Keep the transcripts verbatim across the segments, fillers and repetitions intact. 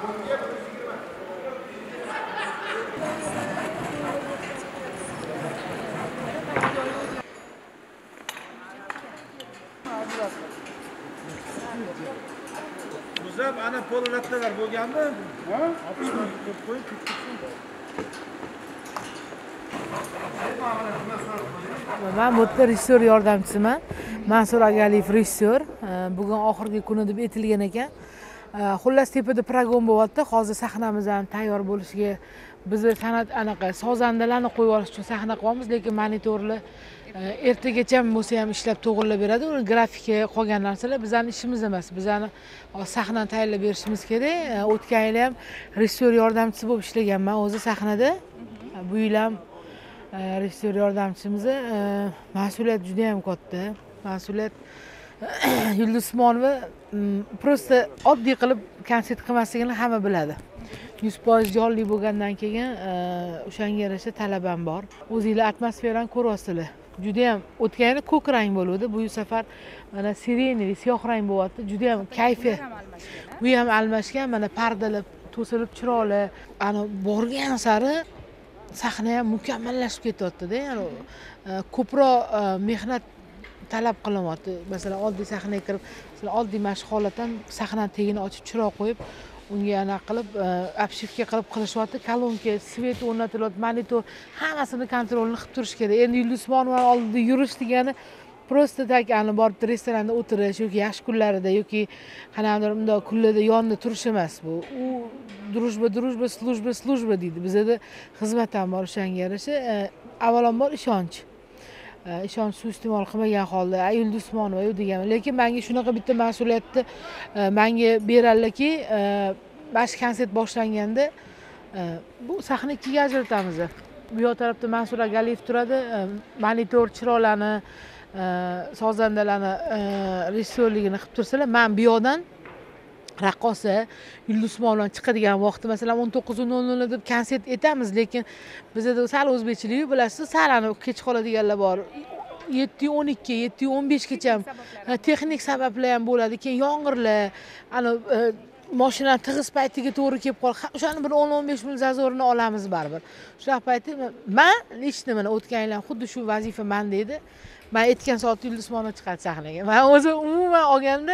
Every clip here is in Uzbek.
Uzab ana polalatlar bo'lganmi? Ha? Qo'yib Men bu yerda rejissyor yordamchisiman. Mansur Agaliyev rejissyor. Bugun oxirgi kuni deb aytilgan ekan. Xullas tepada program bo'lyapti. Hozir sahnamiz ham tayyor bo'lishiga biz san'at anaqa sozandalarni qo'yib olish uchun sahna qilyapmiz, lekin monitorlar ertagacha bo'lsa ham ishlab to'g'irlab beradi. Uni grafika qolgan narsalar bizning ishimiz emas. Bizani sahnani tayyorlab berishimiz kerak. O'tgan yil ham rejissyor yordamchisi bo'lib ishlaganman o'zi sahnada. Bu yil ham rejissyor yordamchimiz mas'uliyat juda ham katta. Mas'uliyat Yulduz Usmonova prosta oddiy qilib konsert qilmasligini hamma biladi. yuz foiz jonli bo'lgandan keyin o'shanga yarasha talab ham bor. O'zingizlar atmosferani ko'ryapsizlar. Juda ham o'tgan yil ko'k rang bo'ldi. Bu safar mana sireniy, siyoh rang bo'lyapti. Juda ham kayfi. Bu ham almashgan, mana pardalar to'silib chiroyli. Ana borgan sari sahna ham mukammallashib ketyapti-da. Ya'ni ko'proq mehnat talab qilyapti. Masalan, oddiy sahnaga kirib, masalan, oddiy mashq holatdan sahnani tagini ochib chiroq qo'yib, unga ana qilib obshivka qilib qilishyapti. Kolonka, svet o'rnatilyapti, monitor, hammasini kontrolni qilib turish kerak. Endi Yulduz Usmonova oldida yurish degani prosta tak ani borib restoranda o'tirish yoki yaxshi kunlarida yoki qanaqadir bunday kunlarda yonida turish emas bu. U drujba, drujba, slujba, slujba deydi. Bizda xizmat ham bor o'shanga yarasha. Avvalambor ishonch. Ishonch suiiste'mol qilmagan holda Yulduz Usmonova yu degan. Lekin menga shunaqa bitta mas'uliyatni menga beradilarki, mana shu konsert boshlanganda bu sahna ikkiga ajratamiz. Bu yoq tarafda Mansur Agaliyev turadi, monitor chiroqlarni, sozandalarni rejissyorligini qilib tursalar, men bu yoqdan raqqosa Yulduz Usmonova chiqadigan vaqtda masalan o'n to'qqiz nol nol deb konsert etamiz, lekin bizda sal o'zbekchilik bilasiz, sal ani kech qoladiganlar bor. yetti o'n ikki, yetti o'n besh gacha texnik sabablar ham bo'ladi. Keyin yomg'irlar, ani mashina tig'iz paytiga to'g'ri kelib qol. O'shani bir o'n o'n besh ming zazorini olamiz baribir. Shunaqa paytda men lично mana o'tgan yil ham xuddi shu vazifa menda edi. Men aytgan soatda Yulduz Usmonova chiqadi sahnaga. Men o'zi umuman olganda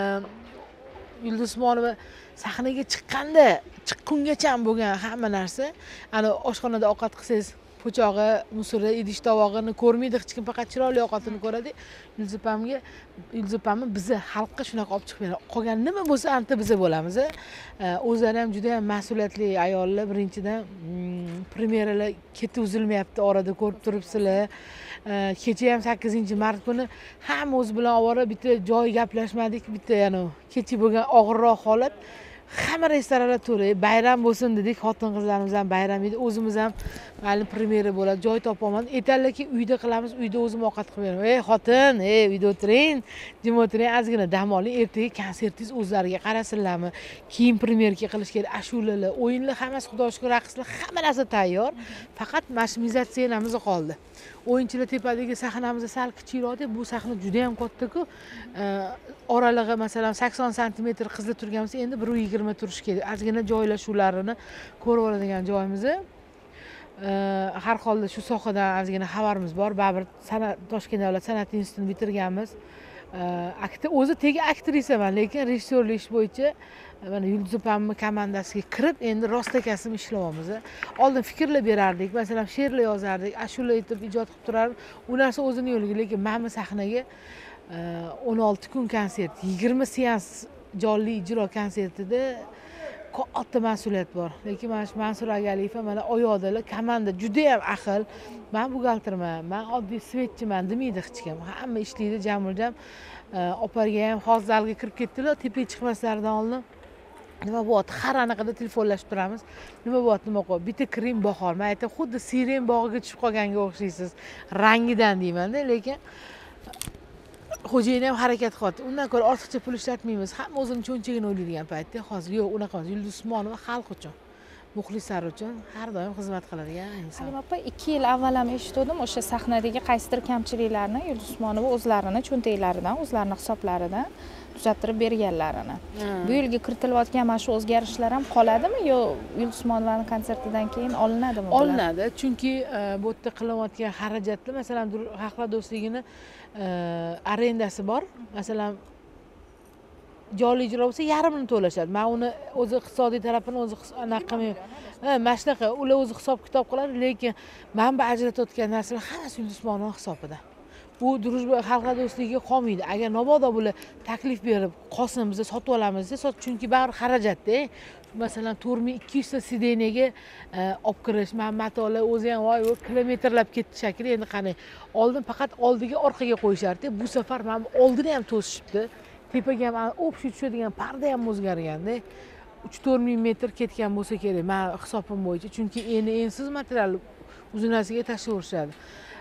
Yulduz Usmonova sahnaga chiqqanda, chiqqungacha bo'lgan hamma narsa, ana oshxonada ovqat qilsangiz, po'chog'i, musori, idish tovog'ini ko'rmaydi, hech kim faqat chiroyli ovqatini ko'radi. Yulduz opamga, Yulduz opamni bizni xalqqa shunaqa olib chiqib beradi. Qolgan nima bo'lsa, anta biza bo'lamiz. O'zlari ham juda ham mas'uliyatli ayollar. Birinchidan premyeralar keti uzilmayapti, orada ko'rib turibsizlar. Kecha ham sakkizinchi mart kuni hamma o'z bilan ovora, bitta joy gaplashmadik, bitta yana kecha bo'lgan og'irroq holat. Hamma restoranlar to'la, bayram bo'lsin dedik, xotin-qizlarimiz ham bayram edi, o'zimiz ham mayli premyera bo'ladi, joy topolmadik. Aytadilarki, uyda qilamiz, uyda o'zim ovqat qilib beraman. Ey xotin, ey uyda o'tiring, jim o'tiring, ozgina dam oling, ertaga konsertingiz o'zlariga qarasinlarmi? Keyin premyeraga qilish kerak, ashulalar, o'yinlar hammasi xudo shukr, raqslar, hamma narsa tayyor. Faqat mashmizatsiyamiz qoldi. O'yinchilar tepadagi sahnamizda sal kichikroq, bu sahna juda ham katta-ku. Oralig'i masalan sakson santimetr qizlar turgan bo'lsa, endi bir yigirma turish kerak. Ozgina joylashuvlarini ko'rib oladigan joyimiz. Har holda shu sohadan ozgina xabarimiz bor. Baribir san'at Toshkent davlat san'at institutini bitirganmiz. Aktor o'zi tegi aktrisaman, lekin rejissyorlik ish bo'yicha mana Yulduz opamning komandasiga kirib, endi rostakasib ishlayapmiz. Oldin fikrlar berardik, masalan, she'rlar yozardik, ashula aytib ijod qilib turardik. U narsa o'zini yo'liga, lekin mana sahnaga o'n olti kun konsert, yigirma seans jonli ijro konsertida katta mas'uliyat bor. Lekin mana shu Mansur Agaliyev mana oyoqdalar, komanda juda ham ahil. Men buxgalterman, men oddiy svetchiman demaydi hech kim. Hamma ishlaydi, jamuljam. Oparga ham hozir zalga kirib ketdilar, tepaga chiqmaslaridan oldin. Nima bo'lyapti? Har anaqada telefonlashib turamiz. Nima bo'lyapti, nima qo'y? Bitta kiring bahor. Men aytaman, xuddi siren bog'iga tushib qolganga o'xshaysiz. Rangidan deyman-da, lekin xo'jayin ham harakat qilyapti. Undan ko'ra ortiqcha pul ishlatmaymiz. Hamma o'zini cho'nchagini o'ylaydigan paytda hozir yo'q, unaqa emas. Yulduz Usmonova xalq uchun. muxlislari uchun har doim xizmat qiladigan inson. Halima opa, ikki yil avval ham eshitdim o'sha sahnadagi qaysidir kamchiliklarni Yulduz Usmonova o'zlarini cho'ntaklaridan, o'zlarini hisoblaridan tuzattirib berganlarini. Bu yilga kiritilayotgan mana shu o'zgarishlar ham qoladimi yo Yulduz Usmonovaning konsertidan keyin olinadimi bular? Olinadi, chunki bu yerda qilinayotgan xarajatlar, masalan, Xalqlar do'stligini arendasi bor. Masalan, jonli ijro bo'lsa yarmini to'lashadi. Men uni o'zi iqtisodiy tarafini o'zi anaqa qilmayman. Ha, mana shunaqa, ular o'zi hisob kitob qiladi, lekin manba ajratayotgan narsalar hammasi Yulduz Usmonova hisobidan. Bu Družba Xalqlar do'stligiga qolmaydi. Agar mabodo bular taklif berib, qolsin biz sotib olamiz desa, chunki baribir xarajatda. Masalan, to'rt ming ikki yuz ta sideniyaga olib kirish, men matolar o'zi ham voy, kilometrlab ketdi shekilli. Endi qani, oldin faqat oldiga, orqaga qo'yishardi. Bu safar men oldini ham to'sishibdi. Tepaga ham o'pshi tushadigan parda ham o'zgarganda. uch to'rt ming metr ketgan bo'lsa kerak, men hisobim bo'yicha. Chunki endi ensiz material uzunasiga tashlaverishadi.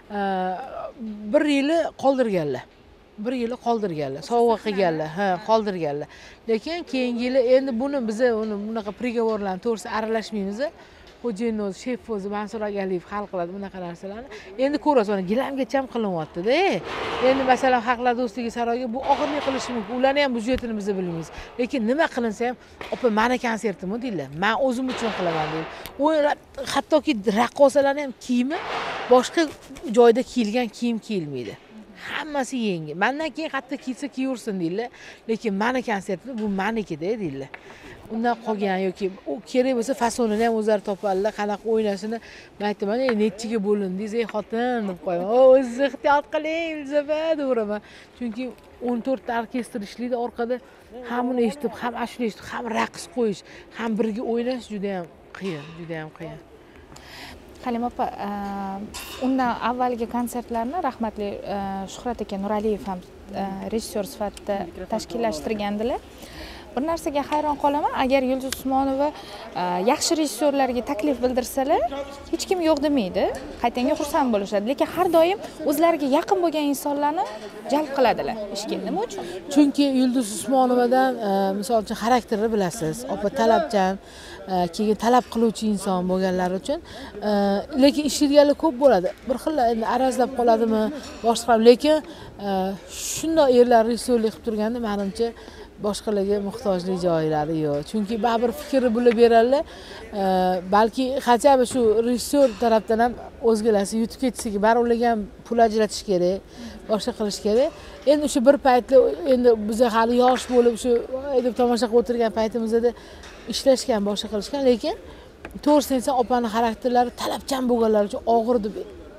Bir yili qoldirganlar. Bir yili qoldirganlar, sovg'a qilganlar, ha, qoldirganlar. Lekin keyingi yili endi buni biz uni bunaqa prigovorlarni to'g'risi aralashmaymiz. Xo'jayin o'zi, shef o'zi Mansur Agaliyev hal qiladi bunaqa narsalarni. Endi ko'rasiz, mana gilamgacha ham qilinyapti-da. Endi masalan, Xalqlar do'stligi saroyiga bu og'irlik qilishi mumkin. Ularni ham byudjetini biz bilmaymiz. Lekin nima qilinsa ham, opa, meni konsertimi deydilar. Men o'zim uchun qilaman deydi. U hattoki raqqosalarning ham kiyimi boshqa joyda kiyilgan kiyim kiyilmaydi. Hammasi yangi. Mendan keyin hatto kiysa kiyaversin deydilar. Lekin meni konsertim bu meniki-da deydilar. Undan qolgan yoki u kerak bo'lsa fasonini ham o'zlari topadilar, qanaqa o'ynashini. Men aytaman, "Ey, nechiga bo'lindingiz, ey xotin?" deb qo'yaman. "O, o'zingiz ehtiyot qiling, Ilzaba" deyveraman. Chunki o'n to'rt ta orkestr ishlaydi orqada. Ham uni eshitib, ham ashula eshitib, ham raqs qo'yish, ham birga o'ynash juda ham qiyin, juda ham qiyin. Halima opa, undan avvalgi konsertlarni rahmatli Shuhrat aka Nuraliyev ham rejissyor sifatida tashkillashtirgandilar. Bir narsaga hayron qolaman, agar Yulduz Usmonova yaxshi rejissyorlarga taklif bildirsalar, hech kim yo'q demaydi. Qaytanga xursand bo'lishadi, lekin har doim o'zlariga yaqin bo'lgan insonlarni jalb qiladilar ishga. Nima uchun? Chunki Yulduz Usmonovadan, misol uchun, xarakterini bilasiz. Opa talabchan, keyin talab qiluvchi inson bo'lganlari uchun, lekin ishlaydiganlar ko'p bo'ladi. Bir xil endi arazlab qoladimi, boshqa, lekin shunday erlar rejissyorlik qilib turganda, menimcha boshqalarga muhtojlik joylari yo'q. Chunki baribir fikri bo'lib beradilar. Balki qachon shu rejissyor tarafdan ham o'zgalarsi yutib ketishiga, baribir ularga ham pul ajratish kerak, boshqa qilish kerak. Endi o'sha bir paytda endi biz hali yosh bo'lib shu deb tomosha qilib o'tirgan paytimizda ishlashgan, boshqa qilishgan, lekin to'g'risini aytsam, opani xarakterlari talabchan bo'lganlar uchun og'ir deb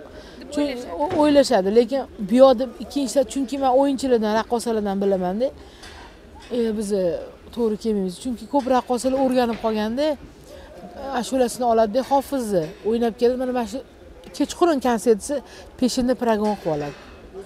o'ylashadi. Lekin bu yoqda ikkinchilar, chunki men o'yinchilardan, raqqosalardan bilaman-da. E, biz to'g'ri kelmaymiz. Chunki ko'p raqqosalar o'rganib qolganda, ashulasini oladi, hofizni o'ynab keladi. Mana mana shu kechqurun konsertisi peshinda program qilib oladi.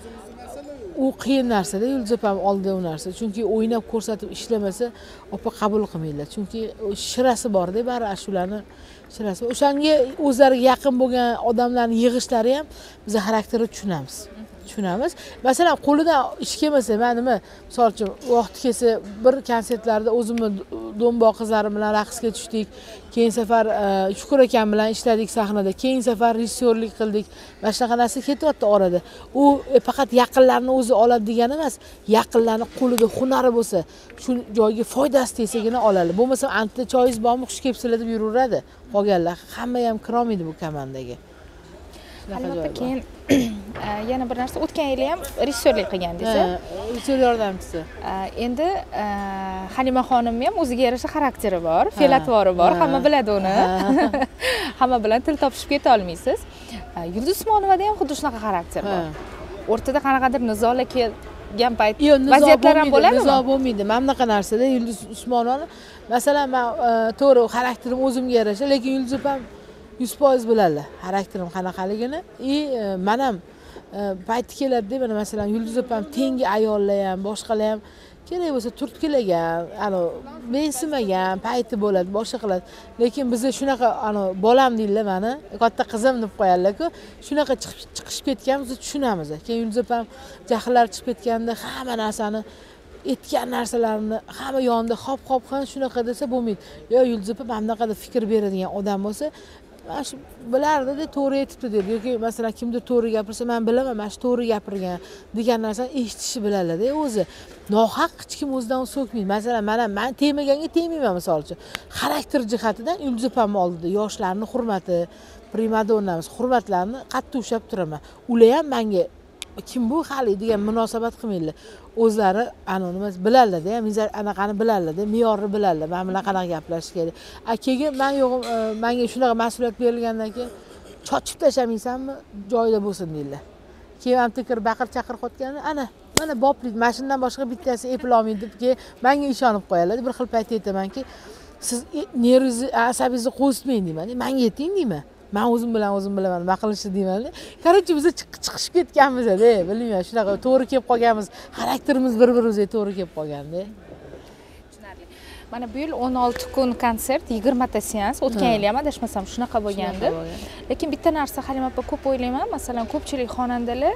U qiyin narsa-da, Yulduz opam oldi u narsa. Chunki o'ynab ko'rsatib ishlamasa, opa qabul qilmaydilar. Chunki shirasi bor-da, bari ashulani shirasi. O'shanga o'zlariga yaqin bo'lgan odamlarning yig'ishlari ham biz xarakterini tushunamiz. tushunamiz. Masalan, qo'lidan ish kelmasa, men nima, misol uchun, vaqti kelsa bir konsertlarda o'zimni do'mboq qizlarim bilan raqsga tushdik. Keyin safar Shukur akam bilan ishladik sahnada. Keyin safar rejissyorlik qildik. Mana shunaqa narsa ketyapti orada. U faqat yaqinlarni o'zi oladi degani emas, yaqinlarni qo'lida hunari bo'lsa, shu joyga foydasi tegsagina oladi. Bo'lmasa, "Anta choyingiz bormi, xush kelibsizlar" deb yuraveradi. Qolganlar hamma ham kirolmaydi bu komandaga. Halima opa, keyin yana bir narsa, o'tgan yili ham rejissyorlik qilgandingiz. Rejissyor yordamchisi. Endi Halima xonimning ham o'ziga yarasha xarakteri bor, fe'l-atvori bor, hamma biladi uni. Hamma bilan til topishib keta olmaysiz. Yulduz Usmonovada ham xuddi shunaqa xarakter bor. O'rtada qanaqadir nizolar kelgan payt vaziyatlar ham bo'ladimi? Nizo bo'lmaydi. Mana bunaqa narsada Yulduz Usmonovani, masalan, men to'g'ri xarakterim o'zimga yarasha, lekin Yulduz opam yuz foiz biladilar xarakterim qanaqaligini. I men ham payti keladi deb, masalan, Yulduz opam tengi ayollar ham, boshqalar ham kerak bo'lsa turtkilagan, ana mensimagan payti bo'ladi, boshqa qiladi. Lekin bizda shunaqa, ana bolam deydilar meni, katta qizim deb qo'yadilar-ku, shunaqa chiqib chiqishib ketgan biz tushunamiz. Keyin Yulduz opam jahllari chiqib ketganda hamma narsani aytgan narsalarini hamma yonida hop hop ham shunaqa desa bo'lmaydi. Yo Yulduz opa mana bunaqada fikr beradigan odam bo'lsa, mana shu bilardi-da, to'g'ri aytibdi dedi. Yoki masalan kimdir to'g'ri gapirsa, men bilaman, mana shu to'g'ri gapirgan degan narsani eshitishi biladi o'zi. Nohaq hech kim o'zidan so'kmaydi. Masalan, mana men tegmaganga tegmayman misol uchun. Xarakter jihatidan Yulduz opamni oldida yoshlarni hurmati, primadonnamiz hurmatlarini qattiq ushlab turaman. Ular ham menga kim bu hali degan munosabat qilmaydilar. O'zlari ana nima biladilar-da, mizaj anaqani biladilar-da, me'yorni biladilar. Men bilan qanaqa gaplash kerak. A keyin men yo'g'im, menga shunaqa mas'uliyat berilgandan keyin chochib tashamaysanmi, joyida bo'lsin deydilar. Keyin ham tikir baqir chaqir qotganda ana mana boplik mashindan boshqa bittasi eplolmaydi deb keyin menga ishonib qo'yadilar. Bir xil payt aytamanki, siz nervingizni, asabingizni qo'zitmang deyman. Menga ayting deyman. Men o'zim bilan o'zim bilaman nima qilishni deyman. Korotchi biz chiqishib ketganmiz-da, bilmayman, shunaqa to'g'ri kelib qolganmiz. Xarakterimiz bir-birimizga to'g'ri kelib qolganda. Tushunarli. Mana bu yil o'n olti kun konsert, yigirma ta seans, o'tgan yil ham adashmasam shunaqa bo'lgandi. Lekin bitta narsa Halima opa ko'p o'ylayman, masalan, ko'pchilik xonandalar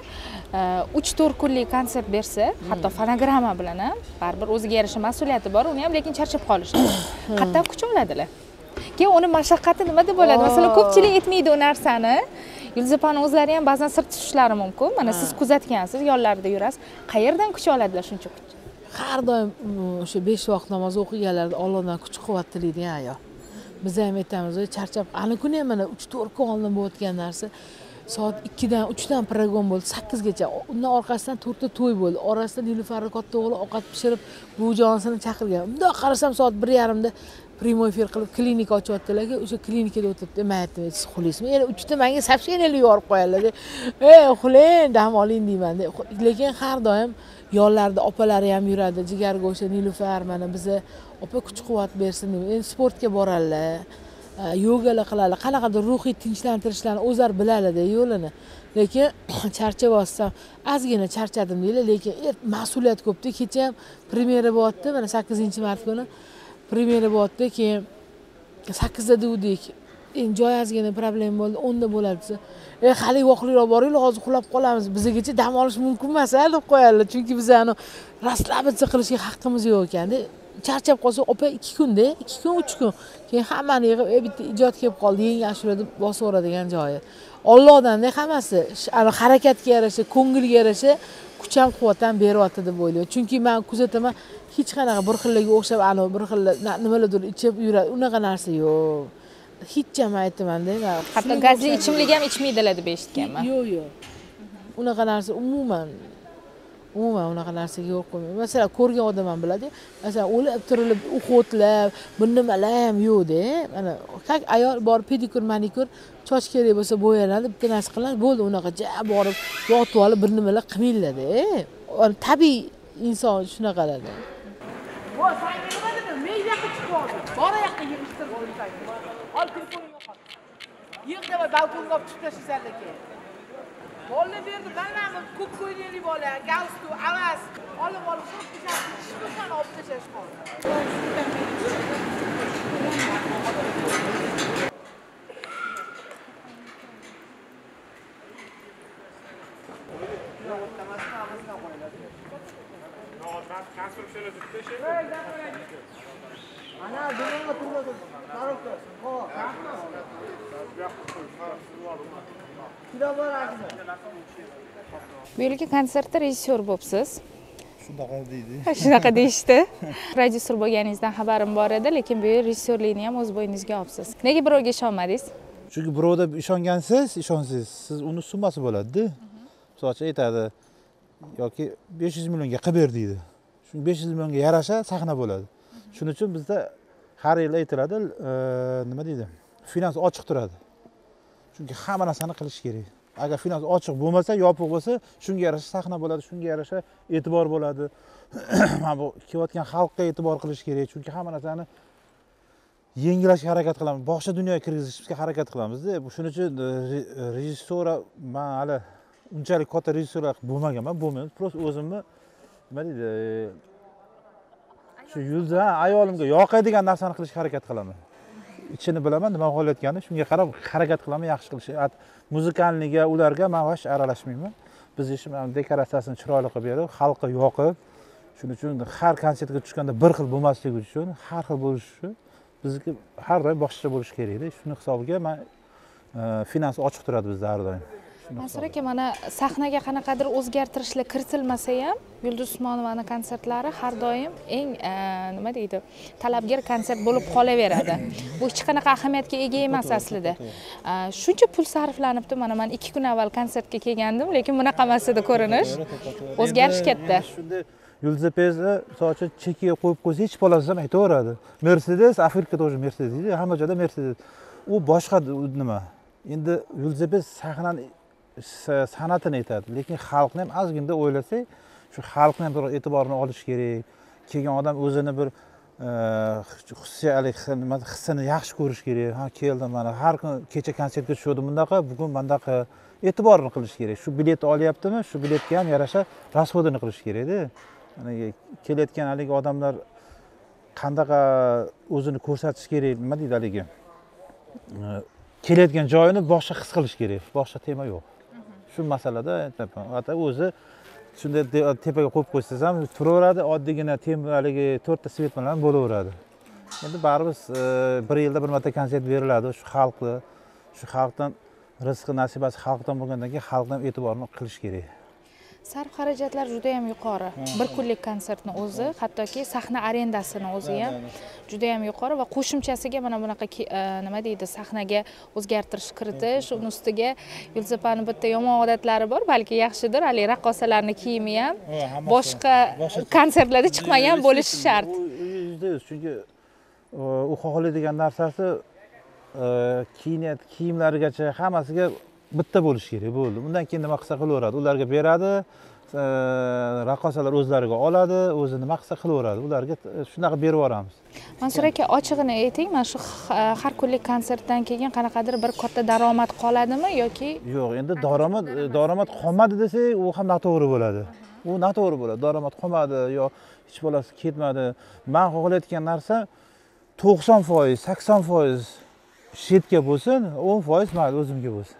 uch to'rt kunlik konsert bersa, hatto fonogramma bilan ham baribir o'ziga yarasha mas'uliyati bor, uni ham lekin charchab qolishdi. Qayerdan kuch oladilar? Keyin uni mashaqqati nima deb bo'ladi? Masalan, ko'pchilik aytmaydi u narsani. Yulduz opani o'zlari ham ba'zan sir tutishlari mumkin. Mana siz kuzatgansiz, yonlarida yurasiz. Qayerdan kuch oladilar shuncha kuch? Har doim o'sha besh vaqt namoz o'qiganlarda Allohdan kuch-quvvat tilaydigan ayol. Biz ham aytamiz, charchab, ana kuni ham mana uch to'rt kun oldin bo'layotgan narsa soat ikkidan uchdan program bo'ldi, sakkizgacha. Undan orqasidan to'rtta to'y bo'ldi. Orasida Nilufarni katta o'g'li ovqat pishirib, buvijonisini chaqirgan. Bundoq qarasam soat bir yarim da primoy efir qilib klinika ochyaptilar-ki, o'sha klinikada o'tiribdi. Men aytdim, siz xulisizmi? Yana uchta menga soобщениyalar yuborib qo'yadilar. Ey, xuling, dam oling deyman. Lekin har doim yonlarida opalari ham yuradi. Jigargo'sha Nilufar mana biza opa kuch-quvvat bersin deb. Endi sportga boradilar. Yogalar qiladilar. Qanaqadir ruhiy tinchlantirishlarni o'zlari biladilar yo'lini. Lekin charchab olsam, ozgina charchadim deylar, lekin mas'uliyat ko'pda. Kecha ham premyera bo'lyapti, mana sakkizinchi mart kuni. Premyera bo'lyapti, keyin sakkizda dedik. Endi joy ozgina problem bo'ldi, o'nda bo'ladi desa, "Ey, hali voqliroq boringlar, hozir uxlab qolamiz. Bizgacha dam olish mumkin emas" deb qo'yadilar. Chunki biz ani raslabitsiya qilishga haqqimiz yo'q ekan-da. Charchab qolsa, opa ikki kunda, ikki kun, uch kun. Keyin hammani yig'ib, "Ey, bitta ijod kelib qoldi, yangi ashura" deb bosib o'radigan joyi. Allohdan-da hammasi, ana harakatga yarasha, ko'ngilga yarasha kuch ham quvvat ham beryapti deb o'ylayman. Chunki men kuzataman, hech qanaqa bir xillarga o'xshab, ana bir xil nimalardir ichib yuradi. Unaqa narsa yo'q. Hech ham aytmanda. Hatto gazli ichimlik ham ichmaydilar deb eshitganman. Yo'q, yo'q. Unaqa narsa umuman umuman unaqa narsaga yo'q qo'ymayman. Masalan, ko'rgan odam ham biladi. Masalan, o'lib tirilib, o'qotlab, bu nimalar ham yo'q-da. Mana kak ayol bor, pedikur, manikur, choch kerak bo'lsa bo'yanadi, bitta narsa qiladi, bo'ldi, unaqa ja borib, yotib olib bir nimalar qilmaydi-da. Tabiiy inson shunaqalarda. Vo, senga nima dedim? Men yoqqa chiqib qoldim. Bora yoqqa yig'ishtirib qo'ysak. Ol telefoningni yo'qot. Yig' deb balkonga olib chiqib tashlaysanlar keyin. Bolla berdi, manlarni ko'p ko'ylakli bola, galstu, avaz, olib olib qo'yib tashashni olib tashash qoldi. Ana, bunga turadi. Qarabsiz. Ho, Bu yilgi konsertda rejissyor bo'libsiz. Shunaqa deydi. Shunaqa deyishdi. Rejissyor bo'lganingizdan xabarim bor edi, lekin bu yil rejissyorlikni ham o'z bo'yingizga olibsiz. Nega birovga ishonmadingiz? Chunki birovda ishongansiz, ishonsiz, siz uni summasi bo'ladi-da. Masalan, aytadi yoki besh yuz millionga qilib ber deydi. Shu besh yuz millionga yarasha sahna bo'ladi. Shuning uchun bizda har yil aytiladi, nima deydi? Finans ochiq turadi. Chunki hamma narsani qilish kerak. Agar finans ochiq bo'lmasa, yopiq bo'lsa, shunga yarasha sahna bo'ladi, shunga yarasha e'tibor bo'ladi. Mana bu kelayotgan xalqqa e'tibor qilish kerak, chunki hamma narsani yengillashga harakat qilamiz. Boshqa dunyoga kirgizishga harakat qilamiz-da. Shuning uchun rejissora men hali unchalik katta rejissyorlar bo'lmaganman, bo'lmayman. Prosta o'zimni nima deydi? Shu yulduz ayolimga yoqadigan narsani qilishga harakat qilaman. Ichini bilaman, nima bo'layotganini, shunga qarab harakat qilaman, yaxshi qilishga. Muzikalniga, ularga men vash aralashmayman. Biz ishimiz dekoratsiyasini chiroyli qilib berib, xalqqa yoqib, Shuning uchun har konsertga tushganda bir xil bo'lmasligi uchun, har xil bo'lishi uchun bizniki har doim boshqacha bo'lishi kerak-da. Shuning hisobiga men finans ochiq turadi bizda har doim. Mansur aka, mana sahnaga qanaqadir o'zgartirishlar kiritilmasa ham, Yulduz Usmonovani konsertlari har doim eng nima deydi, talabgor konsert bo'lib qolaveradi. Bu hech qanaqa ahamiyatga ega emas aslida. Shuncha pul sarflanibdi. Mana men ikki kun avval konsertga kelgandim, lekin bunaqa emas edi ko'rinish. O'zgarish katta. Shunday Yulduz Pezni sochi chekiga qo'yib qo'ysa hech bolasi ham aytaveradi. Mercedes, Afrika тоже Mercedes deydi, hamma joyda Mercedes. U boshqa nima? Endi Yulduz Pez sahnani san'atini aytadi, lekin xalqni ham ozgina o'ylasak, shu xalqni ham bir e'tiborini olish kerak. Kelgan odam o'zini bir xususiylik hissini yaxshi ko'rish kerak. Ha, keldim mana har kun kecha konsertga tushdim bundaqa, bugun bundaqa e'tiborini qilish kerak. Shu biletni olyaptimi, shu biletga ham yarasha rasxodini qilish kerak-da. Mana kelayotgan haligi odamlar qandaqa o'zini ko'rsatish kerak, nima deydi haligi? Kelayotgan joyini boshqa his qilish kerak, boshqa tema yo'q. Shu masalada aytaman. Ata o'zi shunday tepaga qo'yib qo'ysangiz ham turaveradi, oddiygina temaligi to'rtta svet bilan bo'laveradi. Endi baribir bir yilda bir marta konsert beriladi, shu xalqni, shu xalqdan rizqi nasibasi xalqdan bo'lgandan keyin xalqdan e'tiborini qilish kerak. Sarf xarajatlar juda ham yuqori. Bir kunlik konsertning o'zi, hattoki sahna arendasini o'zi ham juda ham yuqori va qo'shimchasiga mana bunaqa nima deydi, sahnaga o'zgartirish kiritish, uni ustiga Yulduz opaning bitta yomon odatlari bor, balki yaxshidir, hali raqqosalarning kiyimi ham boshqa konsertlarda chiqmagan bo'lishi shart. yuzda yuz, chunki u xohlaydigan narsasi kiyinat kiyimlarigacha hammasiga bitta bo'lish kerak bo'ldi. Undan keyin nima qilsa qilaveradi, ularga beradi, raqqosalar o'zlariga oladi, o'zi nima qilsa qilaveradi. Ularga shunaqa berib yuboramiz. Mansur aka, ochig'ini ayting, mana shu har kunlik konsertdan keyin qanaqadir bir katta daromad qoladimi yoki? Yo'q, endi daromad daromad qolmadi desak, u ham noto'g'ri bo'ladi. U noto'g'ri bo'ladi. Daromad qolmadi yo hech bolasi ketmadi. Men xohlayotgan narsa to'qson foiz, sakson foiz shetga bo'lsin, o'n foiz mayli o'zimga bo'lsin.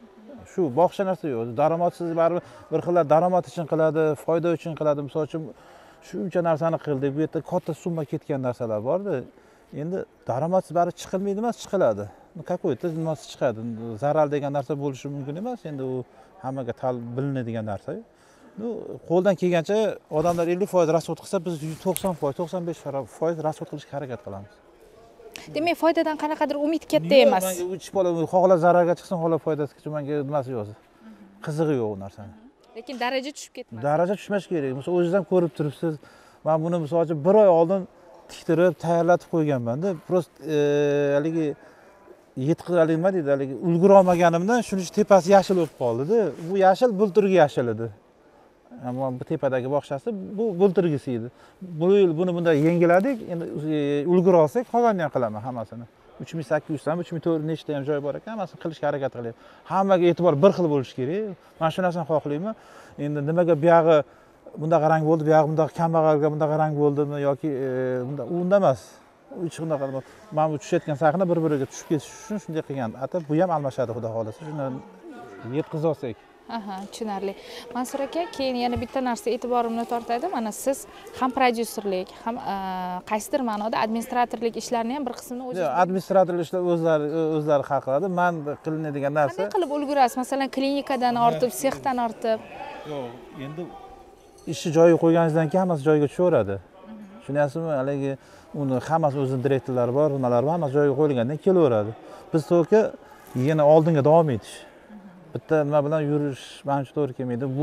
Shu boshqa narsa yo'q. Daromadsiz baribir bir xillar daromad uchun qiladi, foyda uchun qiladi. Misol uchun shuncha narsani qildik, bu yerda katta summa ketgan narsalar bor-da. Endi daromadsiz baribir chiqilmaydi emas, chiqiladi. Какой-то nimasi chiqadi. Zarar degan narsa bo'lishi mumkin emas. Endi u hammaga tal bilinadigan narsa. Nu qo'ldan kelgancha odamlar ellik foiz rasxod qilsa, biz to'qson foiz, to'qson besh foiz rasxod qilishga harakat qilamiz. Demak, foydadan qanaqadir umid katta emas. Menga uch bola xohlab zararga chiqsin, xohlab foydasiga menga nimasi yo'q. Qizig'i yo'q u narsani. Lekin daraja tushib ketmas. Daraja tushmash kerak. Misol o'zingiz ham ko'rib turibsiz. Men buni misol uchun bir oy oldin tiktirib, tayyorlatib qo'yganman-da. Prost haligi yetqizalik nima deydi, haligi ulgura olmaganimdan shuning tepasi yashil bo'lib qoldi-da. Bu yashil bulturgi yashil edi. Ammo bu tepadagi boqchasi bu bulturgisi edi. Bu yil buni bunday yengiladik, endi ulgura olsak qolganini ham qilaman hammasini. uch ming sakkiz yuz tam, uch ming to'rt yuz nechta ham joy bor ekan, hammasini qilishga harakat qilyapman. Hammaga e'tibor bir xil bo'lishi kerak. Men shu narsani xohlayman. Endi nimaga bu yog'i bundaqa rang bo'ldi, bu yog'i bundaqa kambag'alga bundaqa rang bo'ldimi yoki unda unda emas. Uch xilda men bu tushayotgan sahna bir-biriga tushib ketish uchun shunday qilgan. Ata bu ham almashadi, xudo xolasa. Shuni yetkazib olsak. Aha, tushunarli. Mansur aka, keyin yana bitta narsa e'tiborimni tortadi. Mana siz ham prodyuserlik, ham qaysidir ma'noda administratorlik ishlarni ham bir qismini o'zingiz. Yo'q, administratorlik ishlar o'zlari o'zlari hal qiladi. Men qilinadigan narsa. Qanday qilib ulgurasiz? Masalan, klinikadan ortib, sexdan ortib. Yo'q, endi ishni joyiga qo'yganingizdan keyin hammasi joyiga tushaveradi. Tushunyapsizmi? Haligi uni hammasi o'zining direktorlari bor, nimalar bor, hammasi joyiga qo'yilgandan kelaveradi. Biz to'g'ri yana oldinga davom etish. Bitta nima bilan yurish menimcha to'g'ri kelmaydi. Bu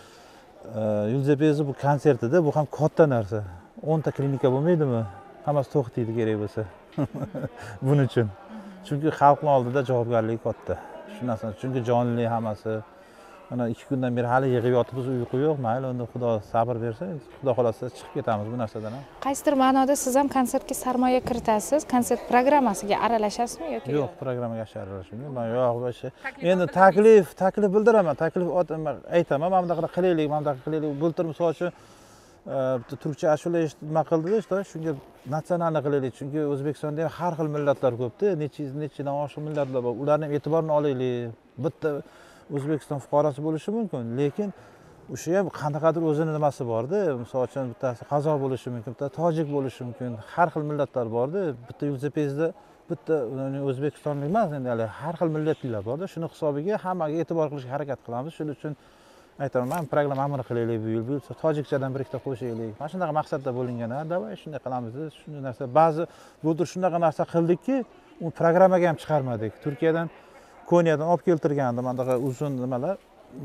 Yulduz Pezni bu konsertida bu ham katta narsa. o'nta klinika bo'lmaydimi? Hammasi to'xtaydi kerak bo'lsa. Buning uchun. Chunki xalqning oldida javobgarlik katta. Shu narsa. Chunki jonli hammasi. Mana ikki kundan beri hali yig'ib yotibmiz, uyqu yo'q. Mayli, unda Xudo sabr bersa, Xudo xolasa chiqib ketamiz bu narsadan ham. Qaysidir ma'noda siz ham konsertga sarmoya kiritasiz, konsert programmasiga aralashasizmi yoki yo'q? Yo'q, programmaga aralashmayman. Men yo'q, o'sha. Endi taklif, taklif bildiraman, taklif aytaman, mana bunaqa qilaylik, mana bunaqa qilaylik. Bultur misol uchun turkcha ashula nima qildi-da, işte, shunga natsionalni qilaylik. Chunki O'zbekistonda ham har xil millatlar ko'p-da, necha nechadan oshiq millatlar bor. Ularning e'tiborini olaylik. Bitta O'zbekiston fuqarosi bo'lishi mumkin, lekin o'sha ham qanaqadir o'zini nimasi borda. Misol uchun bittasi qozoq bo'lishi mumkin, bitta tojik bo'lishi mumkin. Har xil millatlar borda. Bitta velosipedda bitta O'zbekistonlik emas, endi hali har xil millatlar borda. Shuni hisobiga hammaga e'tibor qilishga harakat qilamiz. Shuning uchun aytaman, men programmani qilaylik bu yil. Bu yil tojikchadan bir ikkita qo'shaylik. Mana shunaqa maqsadda bo'lingan, ha, davay shunday qilamiz. Shunday narsa ba'zi bo'ldir shunaqa narsa qildikki, u programmaga ham chiqarmadik. Turkiyadan, Koniyadan olib keltirgandim. Mandaqa uzun nimalar,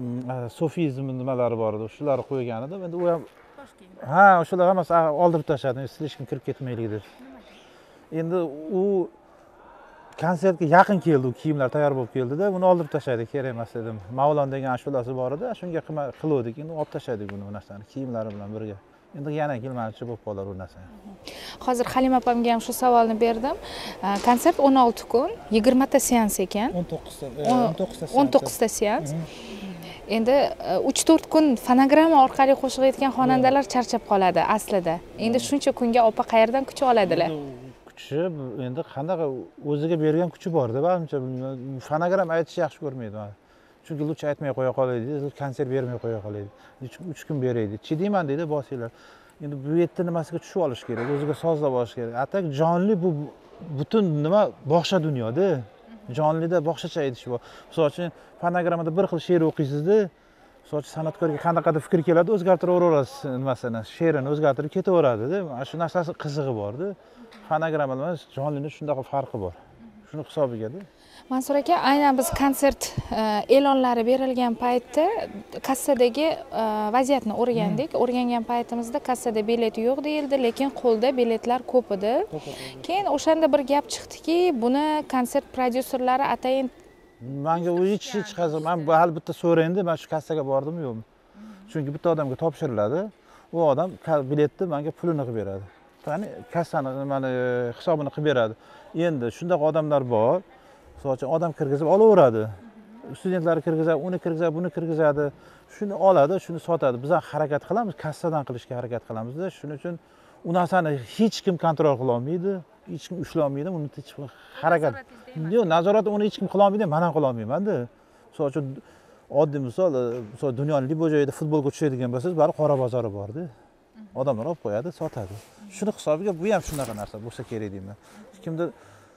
sofizm nimalari bor edi. Shularni qo'ygan edim. Endi u ham ha, o'shalar hammasi oldirib tashladim. Hech kim kirib ketmaylik deb. Endi u konsertga yaqin keldi, u kiyimlar tayyor bo'lib keldida, uni oldirib tashladik, kerak emas dedim. Mavlon degan ashulasi bor edi, shunga qiluvdik. Endi olib tashladik uni, bu narsani kiyimlari bilan birga. Endi yana kelmanicha bo'lib qolar u narsa. Hozir Halima opamga ham shu savolni berdim. Konsert o'n olti kun, yigirma ta seans ekan. o'n to'qqizta o'n to'qqizta seans. Endi uch to'rt kun fonogramma orqali qo'shiq aytgan xonandalar charchab qoladi aslida. Endi shuncha kunga opa qayerdan kuch oladilar? Kuchi endi qanaqa o'ziga bergan kuchi bor-da, menimcha bilmayman. Fonogram aytishni yaxshi ko'rmaydi. Chunki luch aytmay qo'ya qolaydi, konsert bermay qo'ya qolaydi. uch kun beraydi. Chidayman deydi bosinglar. Endi bu yerda nimasiga tushib olish kerak, o'ziga sozlab olish kerak. Atak jonli bu butun nima boshqa dunyoda. Jonlida boshqacha aytish bor. Misol uchun fonogramada bir xil she'r o'qiysizda, misol uchun san'atkorga qanaqadir fikr keladi, o'zgartiraverasiz nimasini, she'rini o'zgartirib ketaveradi-da. Mana shu narsasi qizig'i bor-da. Fonogramma bilan jonlining shunday farqi bor. Shuni hisobiga-da. Mansur aka, aynan biz konsert e'lonlari berilgan paytda kassadagi vaziyatni o'rgandik. O'rgangan paytimizda kassada bilet yo'q deyildi, lekin qo'lda biletlar ko'p edi. Keyin o'shanda bir gap chiqdiki, buni konsert prodyuserlari atayin menga u hech hech qazib, men hali bitta so'raydi, men shu kassaga bordimmi yo'qmi? Chunki bitta odamga topshiriladi, u odam biletni menga pulini qilib beradi. Ya'ni kassani mana hisobini qilib beradi. Endi shunday odamlar bor. Misol uchun odam kirgizib olaveradi. Studentlar kirgizadi, uni kirgizadi, buni kirgizadi. Shuni oladi, shuni sotadi. Biz ham harakat qilamiz, kassadan qilishga harakat qilamiz-da. Shuning uchun u narsani hech kim kontrol qila olmaydi, hech kim ushlay olmaydi, uni hech harakat. Yo'q, nazoratni uni hech kim qila olmaydi, men ham qila olmayman-da. Misol uchun oddiy misol, misol dunyoning liboj joyida futbolga tushadigan bo'lsangiz, bari qora bozori bor-da. Odamlar olib qo'yadi, sotadi. Shuni hisobiga bu ham shunaqa narsa bo'lsa kerak deyman. Kimdir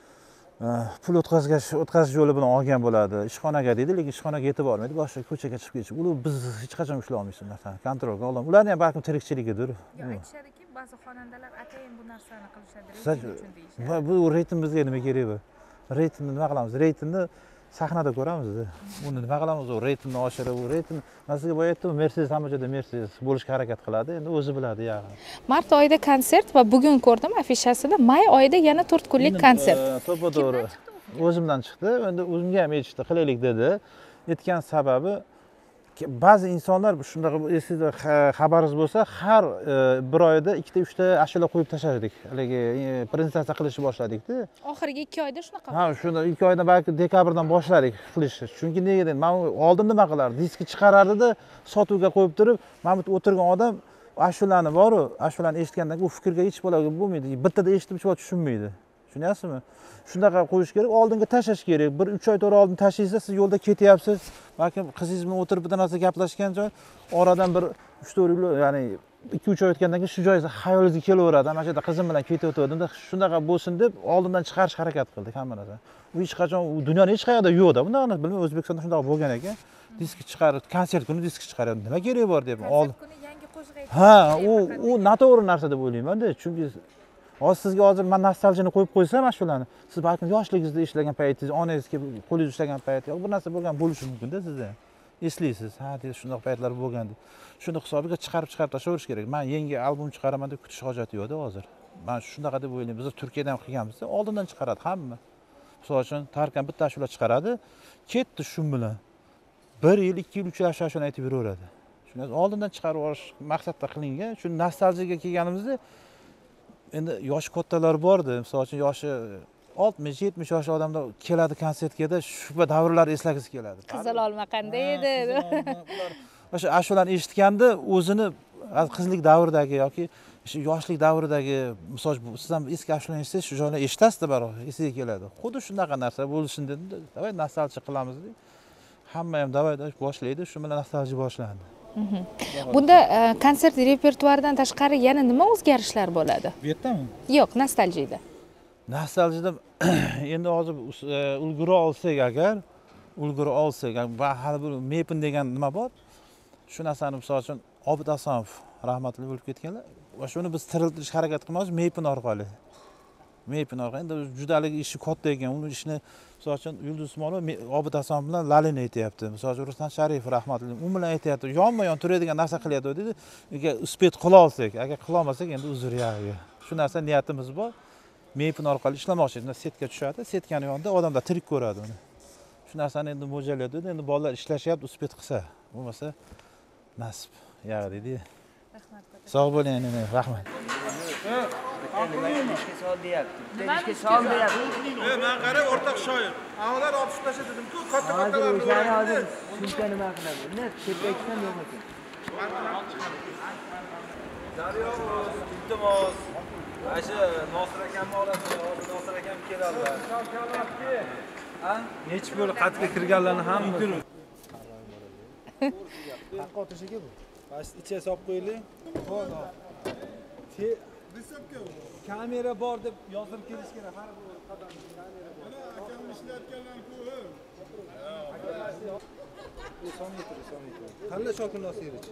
pul o'tkazgach, o'tkazish yo'li bilan olgan bo'ladi. Ishxonaga deydi, lekin ishxonaga yetib olmaydi, boshqa ko'chaga chiqib ketishib. Ular biz hech qachon ushlay olmaysiz narsani, kontrolga olamiz. Ularning ham balkim tirikchiligidir. Aytishadiki, ba'zi xonandalar atayin bu narsani qilishadi, bu reyting bizga nima kerak bu? Reytingni nima qilamiz? Reytingni sahnada ko'ramiz-da. Uni nima qilamiz? U reytingni oshirib, u reyting sizga boya aytdim, Mercedes hamma joyda Mercedes bo'lishga harakat qiladi. Endi o'zi biladi, ya. Mart oyida konsert va bugun ko'rdim afishasida may oyida yana to'rt kunlik konsert. To'g'ri. O'zimdan chiqdi. Endi o'zimga ham aytishdi, qilaylik dedi. Aytgan sababi ba'zi insonlar shunday esingizda xabaringiz bo'lsa, har bir oyda ikkita uchta ashula qo'yib tashladik. Haligi prezentatsiya qilishni boshladik-da. Oxirgi ikki oyda shunaqa. Ha, shunda ikki oydan balki dekabrdan boshladik qilishni. Chunki nega dedim, men oldin nima qilardi? Diski chiqarardi-da, sotuvga qo'yib turib, mana bu o'tirgan odam ashulani bor-ku, ashulani eshitgandan keyin u fikrga hech bo'lagi bo'lmaydi. Bittada eshitib hech tushunmaydi. Tushunyapsizmi? Shundaqa qo'yish kerak, oldinga tashlash kerak. bir uch oy to'g'ri oldin tashlaysiz, siz yo'lda ketyapsiz. Balki qizingiz bilan o'tirib bir narsa gaplashgan joy, oradan bir uch to'rt yil, ya'ni ikki uch oy o'tgandan keyin shu joyga xayolingizga kelaveradi. Mana shu yerda qizim bilan ketayotgandim, shunaqa bo'lsin deb oldindan chiqarish harakat qildik hamma narsa. U hech qachon u dunyoning hech qayerida yo'q-da. Bunday bilmayman, O'zbekistonda shunday bo'lgan ekan. Disk chiqarib, konsert kuni disk chiqaryapti. Nima kerak bor deb. Konsert kuni yangi qo'shiq aytib. Ha, u u noto'g'ri narsa deb o'ylayman-da. Chunki hozir sizga hozir men nostalgiyani qo'yib qo'ysam ashulani, siz balki yoshligingizda ishlagan paytingiz, onangizga qo'lingiz ushlagan payt, yoki bir narsa bo'lgan bo'lishi mumkin-da sizda. Eslaysiz, ha, deb shunday paytlar bo'lgan deb. Shuni hisobiga chiqarib chiqarib tashlaverish kerak. Men yangi albom chiqaraman deb kutish hojati yo'q-da hozir. Men shunaqa deb o'ylayman. Biz Turkiyadan ham qilganmiz, oldindan chiqaradi hamma. Misol uchun Tarkan bitta ashula chiqaradi, ketdi shu bilan. bir yil, ikki yil, uch yil ashulani aytib yuraveradi. Shuni oldindan chiqarib olish maqsadda qilingan. Shu nostalgiyaga kelganimizda endi yosh kattalar bor-da, misol uchun yoshi oltmish yetmish yoshli odamlar keladi konsertga, shu davrlar eslagisi keladi. Qizil olma qanday edi? Ular o'sha ashulani eshitganda o'zini qizlik davridagi yoki shu yoshlik davridagi, misol siz ham eski ashulani eshitsangiz, shu joyni eshitasiz-da, baribir esiga keladi. Xuddi shunaqa narsa bo'lishini dedi, davay nostalgiya qilamiz deb. Hamma ham davay boshlaydi, shu bilan nostalgiya boshlandi. Bunda e, konsert repertuaridan tashqari yana nima o'zgarishlar bo'ladi? Bu yerdami? Yo'q, nostaljiyada. Nostalgiyada endi hozir e, ulgura olsak agar, ulgura olsak, va hali bir mepin degan nima bor? Shu narsani misol uchun Obid Asomov rahmatli bo'lib ketganlar. Va shuni biz tiriltirish harakat qilmoqmiz mepin orqali. Mepin orqali endi judalik ishi katta ekan. Uni ishni misol uchun Yulduz Usmonova Obid Asomov bilan Lalini aytyapti. Misol uchun Ruslan Sharipov rahmatli u bilan aytyapti. Yonma-yon turadigan narsa qilyapti dedi. Agar uspet qila olsak, agar qila olmasak endi uzr yog'iga. Shu narsa niyatimiz bor. Mepin orqali ishlamoqchi. Endi setka tushadi, setkani yonida odamlar tirik ko'radi uni. Shu narsani endi mo'ljalladi. Endi bolalar ishlashyapti, uspet qilsa, bo'lmasa nasib yog'i deydi. Sog' bo'ling, nene, rahmat. Ishga sol deyapti. Ishga sol deyapti. E, men qarab o'rtoq shoir. Avval otib tashlab dedim-ku, katta Hozir kattalarni o'shani hozir o'raydi. sumka nima qiladi? Ne, tepakdan yo'q ekan. Daryo, iltimos. Asha Nosir akamni olasiz, hozir Nosir akam keladilar. Ha? Nechta bo'lib qatga kirganlarni ham Qaqqa otish aka bu. Bas ichiga solib qo'yaylik. Kamera bor deb yozib kelish kerak. Har bir qadam kamera bor. Akam ishlayotganlar-ku. Son metr, son metr. Qanday Shokir Nosirich?